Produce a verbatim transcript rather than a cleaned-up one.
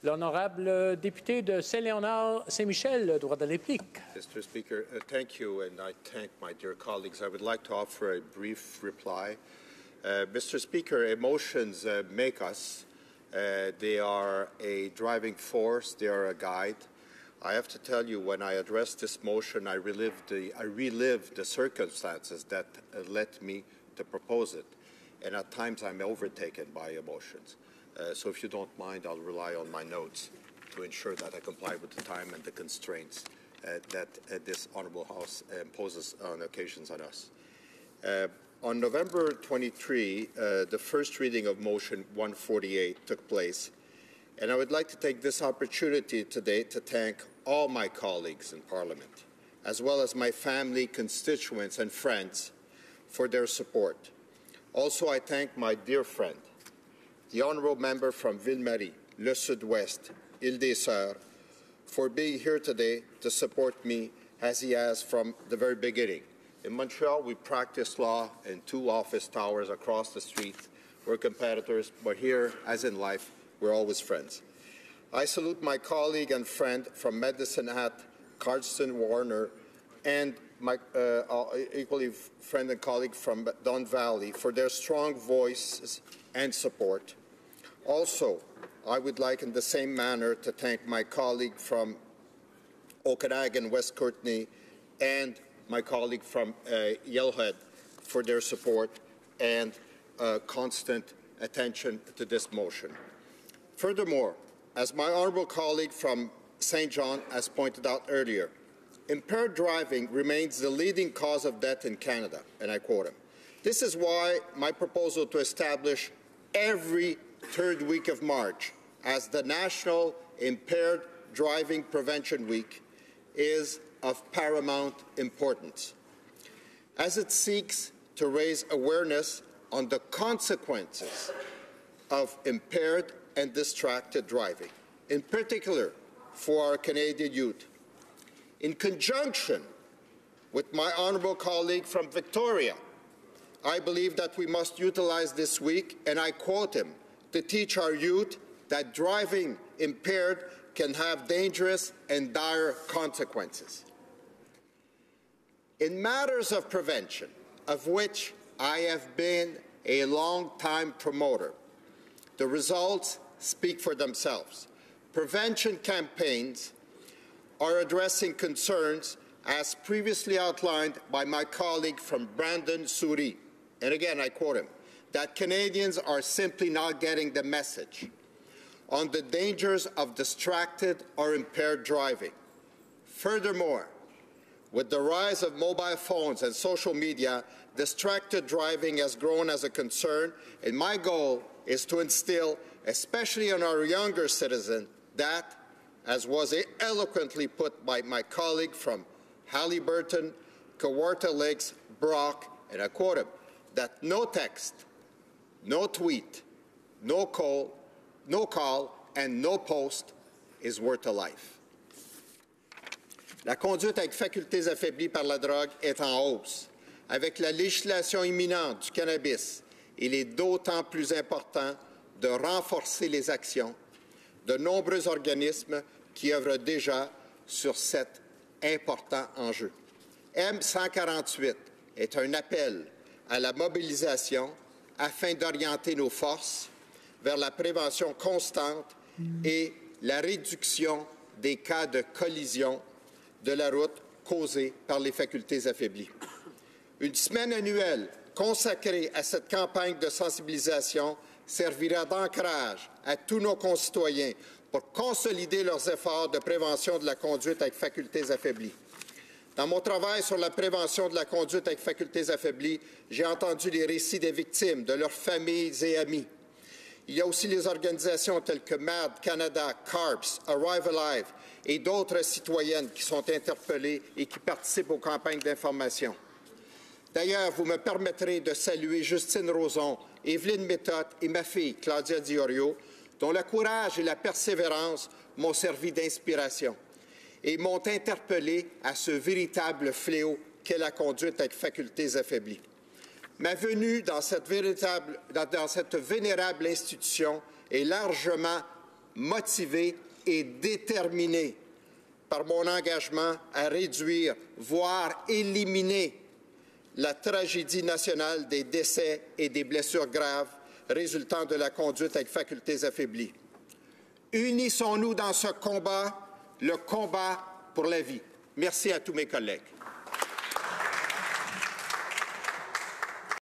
L'honorable député de Saint-Léonard-Saint-Michel, droit de réplique. Mister Speaker, uh, thank you, and I thank my dear colleagues. I would like to offer a brief reply. Uh, Mister Speaker, emotions uh, make us. Uh, they are a driving force. They are a guide. I have to tell you, when I addressed this motion, I relived the, I relived the circumstances that uh, led me to propose it. And at times I'm overtaken by emotions. Uh, so if you don't mind, I'll rely on my notes to ensure that I comply with the time and the constraints uh, that uh, this Honourable House imposes on occasions on us. Uh, on November twenty-third, uh, the first reading of Motion one forty-eight took place, and I would like to take this opportunity today to thank all my colleagues in Parliament, as well as my family, constituents and friends for their support. Also, I thank my dear friend, the honourable member from Ville-Marie, Le Sud-Ouest, Île-des-Sœurs, for being here today to support me as he has from the very beginning. In Montreal, we practice law in two office towers across the street. We're competitors, but here, as in life, we're always friends. I salute my colleague and friend from Medicine Hat, Cardston Warner, and my uh, equally friend and colleague from Don Valley for their strong voices and support. Also, I would like in the same manner to thank my colleague from Okanagan, West Courtenay, and my colleague from uh, Yellowhead for their support and uh, constant attention to this motion. Furthermore, as my honourable colleague from Saint John has pointed out earlier, impaired driving remains the leading cause of death in Canada, and I quote him. This is why my proposal to establish every third week of March as the National Impaired Driving Prevention Week is of paramount importance, as it seeks to raise awareness on the consequences of impaired and distracted driving, in particular for our Canadian youth. In conjunction with my honourable colleague from Victoria, I believe that we must utilize this week, and I quote him, to teach our youth that driving impaired can have dangerous and dire consequences. In matters of prevention, of which I have been a long-time promoter, the results speak for themselves. Prevention campaigns are addressing concerns as previously outlined by my colleague from Brandon Souris. And again, I quote him, that Canadians are simply not getting the message on the dangers of distracted or impaired driving. Furthermore, with the rise of mobile phones and social media, distracted driving has grown as a concern, and my goal is to instill, especially in our younger citizens, that, as was eloquently put by my colleague from Haliburton, Kawartha Lakes, Brock, and I quote him, that no text, no tweet, no call, no call, and no post is worth a life. La conduite avec facultés affaiblies par la drogue est en hausse. Avec la législation imminente du cannabis, il est d'autant plus important de renforcer les actions de nombreux organismes qui œuvrent déjà sur cet important enjeu. M cent quarante-huit est un appel à la mobilisation afin d'orienter nos forces vers la prévention constante et la réduction des cas de collision de la route causés par les facultés affaiblies. Une semaine annuelle consacrée à cette campagne de sensibilisation servira d'ancrage à tous nos concitoyens pour consolider leurs efforts de prévention de la conduite avec facultés affaiblies. Dans mon travail sur la prévention de la conduite avec facultés affaiblies, j'ai entendu les récits des victimes, de leurs familles et amis. Il y a aussi les organisations telles que M A D Canada, CARPS, Arrive Alive et d'autres citoyennes qui sont interpellées et qui participent aux campagnes d'information. D'ailleurs, vous me permettrez de saluer Justine Roson, Evelyne Méthode et ma fille, Claudia Diorio, dont le courage et la persévérance m'ont servi d'inspiration et m'ont interpellé à ce véritable fléau qu'est la conduite avec facultés affaiblies. Ma venue dans cette, véritable, dans cette vénérable institution est largement motivé et déterminé par mon engagement à réduire, voire éliminer la tragédie nationale des décès et des blessures graves résultant de la conduite avec facultés affaiblies. Unissons-nous dans ce combat, le combat pour la vie. Merci à tous mes collègues.